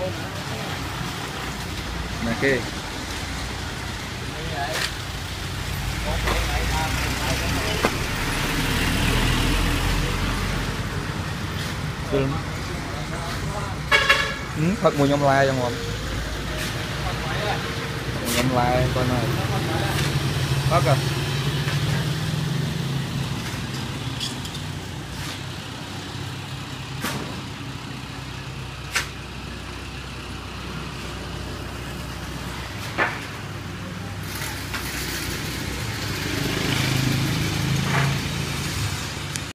nè kia thật mùi nhông lai không mùi nhông lai coi này thật à